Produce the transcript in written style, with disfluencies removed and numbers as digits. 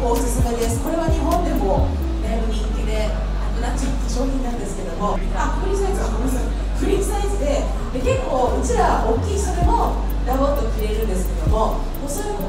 構おすすめです。これは日本でもだいぶ人気でなくなっちゃった商品なんですけども、フリーサイズ、ごめんなさい、フリーサイズで結構うちら大きいそれもダボっと着れるんですけども、細い子